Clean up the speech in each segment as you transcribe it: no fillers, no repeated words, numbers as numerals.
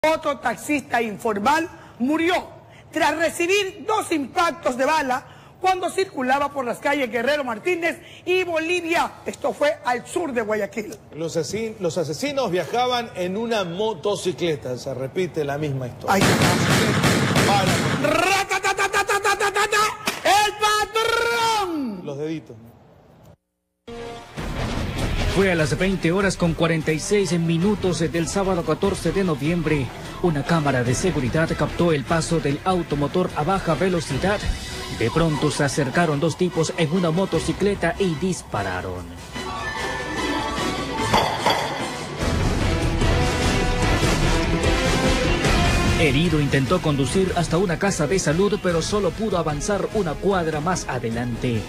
Otro taxista informal murió tras recibir 2 impactos de bala cuando circulaba por las calles Guerrero Martínez y Bolivia. Esto fue al sur de Guayaquil. Los asesinos viajaban en una motocicleta. Se repite la misma historia. ¡El patrón! Los deditos. Fue a las 20 horas con 46 minutos del sábado 14 de noviembre. Una cámara de seguridad captó el paso del automotor a baja velocidad. De pronto se acercaron 2 tipos en una motocicleta y dispararon. Herido intentó conducir hasta una casa de salud, pero solo pudo avanzar una cuadra más adelante.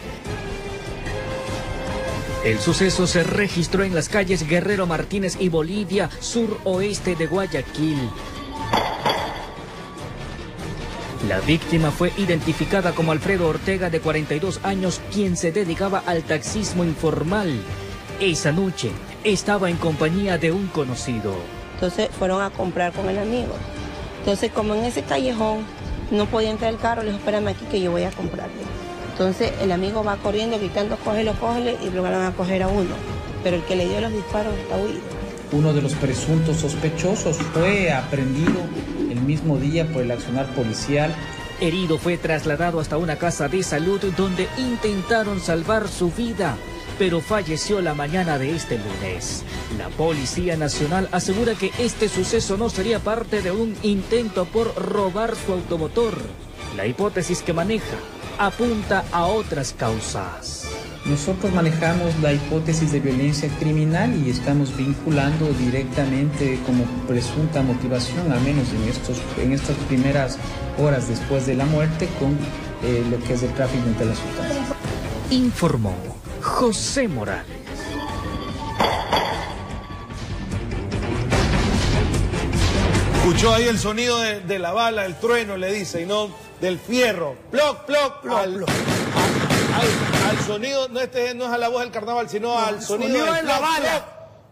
El suceso se registró en las calles Guerrero Martínez y Bolivia, suroeste de Guayaquil. La víctima fue identificada como Alfredo Ortega, de 42 años, quien se dedicaba al taxismo informal. Esa noche estaba en compañía de un conocido. Entonces fueron a comprar con el amigo. Entonces, como en ese callejón no podía entrar el carro, le dijo, espérame aquí que yo voy a comprarle. Entonces el amigo va corriendo, gritando, cógelo, y lo van a coger a uno. Pero el que le dio los disparos está huido. Uno de los presuntos sospechosos fue aprehendido el mismo día por el accionar policial. Herido fue trasladado hasta una casa de salud donde intentaron salvar su vida, pero falleció la mañana de este lunes. La Policía Nacional asegura que este suceso no sería parte de un intento por robar su automotor. La hipótesis que maneja apunta a otras causas. Nosotros manejamos la hipótesis de violencia criminal y estamos vinculando directamente como presunta motivación, al menos en estas primeras horas después de la muerte, con lo que es el tráfico entre las sustancias. Informó José Morales. Escuchó ahí el sonido de la bala, el trueno, le dice, y no del fierro. Ploc, ploc, ploc. Al sonido, no es a la voz del carnaval, sino al sonido de la bala.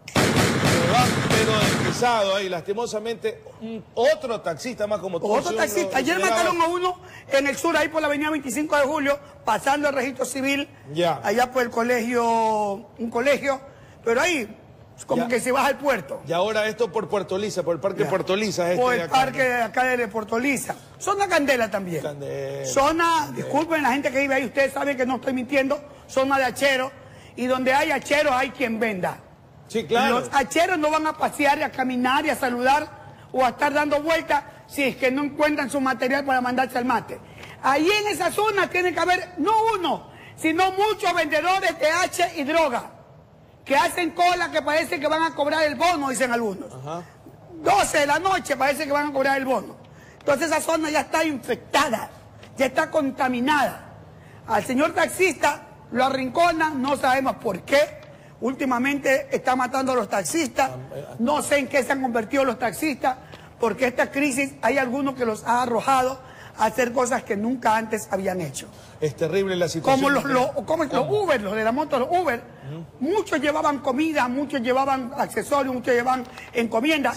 Pero deslizado ahí, lastimosamente, otro taxista más como tú. Otro taxista. Ayer mataron a uno en el sur, ahí por la avenida 25 de julio, pasando el registro civil, allá por el colegio, un colegio, pero ahí, como que se baja al puerto. Y ahora esto por Puerto Lisa, por el parque Puerto Lisa. Por el parque acá de Puerto Lisa. Zona Candela también. Zona, disculpen la gente que vive ahí, ustedes saben que no estoy mintiendo, zona de hacheros, y donde hay hacheros hay quien venda. Sí, claro. Los hacheros no van a pasear y a caminar y a saludar o a estar dando vueltas si es que no encuentran su material para mandarse al mate. Ahí en esa zona tiene que haber no uno, sino muchos vendedores de H y droga, que hacen cola que parece que van a cobrar el bono, dicen algunos. 12 de la noche parece que van a cobrar el bono. Entonces esa zona ya está infectada, ya está contaminada. Al señor taxista lo arrinconan, no sabemos por qué. Últimamente está matando a los taxistas. No sé en qué se han convertido los taxistas, porque esta crisis hay algunos que los ha arrojado a hacer cosas que nunca antes habían hecho. Es terrible la situación. Como los Uber, los de la moto, los Uber. Muchos llevaban comida, muchos llevaban accesorios, muchos llevaban encomiendas.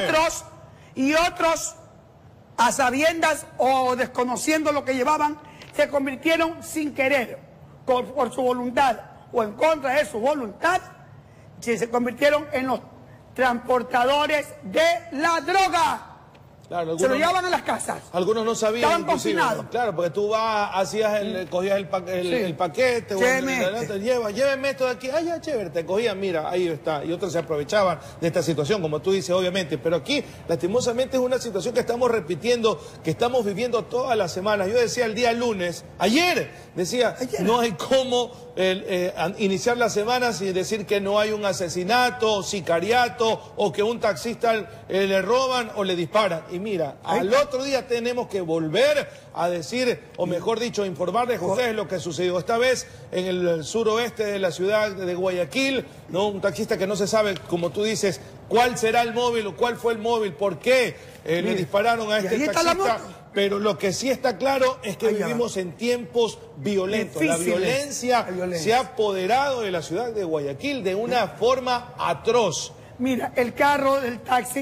Y otros, a sabiendas o desconociendo lo que llevaban, se convirtieron sin querer, por su voluntad o en contra de su voluntad, se convirtieron en los transportadores de la droga. Claro, se lo llevaban a las casas. Algunos no sabían. Estaban confinados. Claro, porque tú cogías el paquete, lléveme esto de aquí. Ah, ya, chévere, te cogían, mira, ahí está. Y otros se aprovechaban de esta situación, como tú dices, obviamente. Pero aquí, lastimosamente, es una situación que estamos repitiendo, que estamos viviendo todas las semanas. Yo decía el día lunes, ayer, no hay cómo iniciar la semana sin decir que no hay un asesinato, sicariato, o que un taxista le roban o le disparan. Y mira, al otro día tenemos que volver a decir, o mejor dicho, informarles a ustedes lo que sucedió. Esta vez en el suroeste de la ciudad de Guayaquil, ¿no? Un taxista que no se sabe, como tú dices, cuál será el móvil o cuál fue el móvil, por qué le dispararon a este taxista. Pero lo que sí está claro es que vivimos en tiempos violentos. La violencia se ha apoderado de la ciudad de Guayaquil de una forma atroz. Mira, el carro del taxi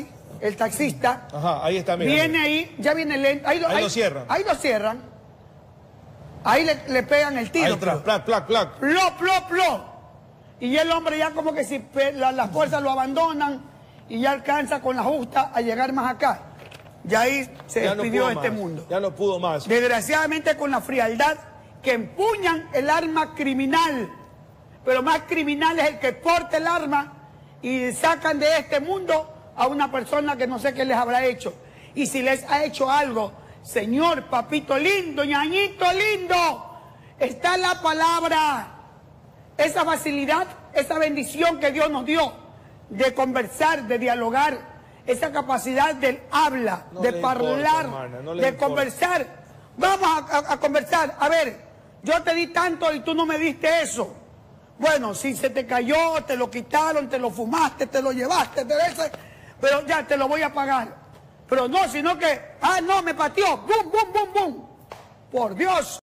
el taxista. Ajá, ahí está, mira. Viene ahí, ya viene lento. Ahí lo cierran. Ahí lo cierran. Ahí le pegan el tiro. Ahí atrás, plac, plac, plac. Plop, plop, plop. Y el hombre ya como que si las fuerzas lo abandonan y ya alcanza con la justa a llegar más acá. Y ahí se despidió de este mundo. Ya no pudo más. Desgraciadamente con la frialdad que empuñan el arma criminal. Pero más criminal es el que porta el arma y sacan de este mundo a una persona que no sé qué les habrá hecho. Y si les ha hecho algo, señor papito lindo, ñañito lindo, está la palabra. Esa facilidad, esa bendición que Dios nos dio de conversar, de dialogar, esa capacidad del habla, de hablar, de conversar. Vamos a conversar. A ver, yo te di tanto y tú no me diste eso. Bueno, si se te cayó, te lo quitaron, te lo fumaste, te lo llevaste, pero ya te lo voy a pagar. Pero no, sino que, no, me pateó, bum, bum, bum, bum. Por Dios.